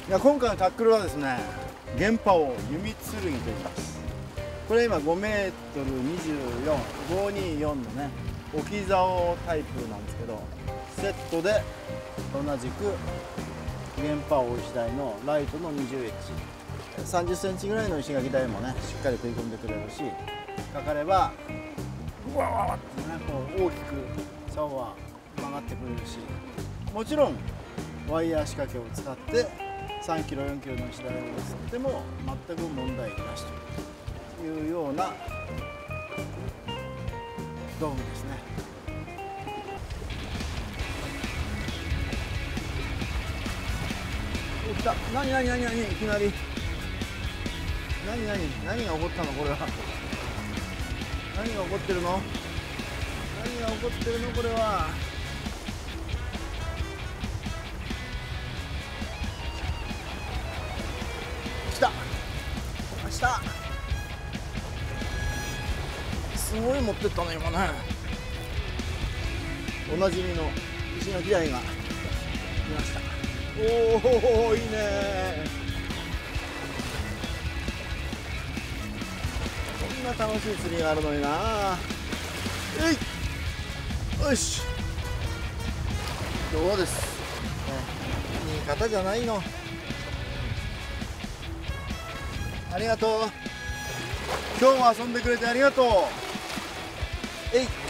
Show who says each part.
Speaker 1: いや、今回のタックルはですね、原パオ弓剣と言います。これ今5メートル24、524のね、置き竿タイプなんですけど、セットで同じく原パオ石台のライトの20エッジ、30センチぐらいの石垣台もね、しっかり食い込んでくれるし、かかればうわわわってね、こう大きく竿は曲がってくれるし、もちろんワイヤー仕掛けを使って3キロ4キロの石台を釣っても全く問題なしというような道具ですね。来た。何いきなり何が起こったのこれは。何が起こってるのこれは。来た。すごい持ってったね今ね。おなじみの石垣台が来ました。おお、いいね。こんな楽しい釣りがあるのにな。よし、どうです、いい方じゃないの。ありがとう。今日も遊んでくれてありがとう。